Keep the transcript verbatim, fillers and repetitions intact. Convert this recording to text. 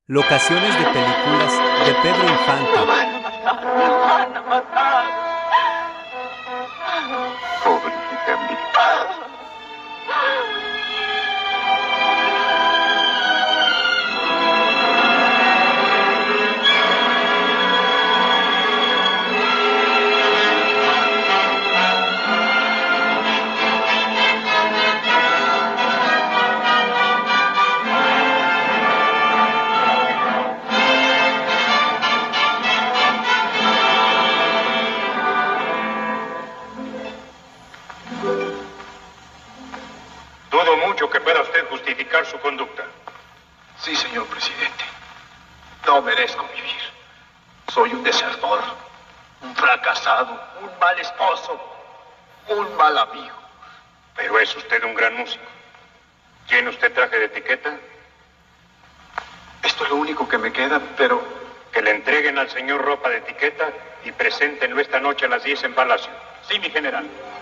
Locaciones de películas de Pedro Infante. Me van a matar, me van a matar. Pobrecita mía. Dudo mucho que pueda usted justificar su conducta. Sí, señor presidente. No merezco vivir. Soy un desertor, un fracasado, un mal esposo, un mal amigo. Pero es usted un gran músico. ¿Tiene usted traje de etiqueta? Esto es lo único que me queda, pero... Que le entreguen al señor ropa de etiqueta y preséntenlo esta noche a las diez en Palacio. Sí, mi general.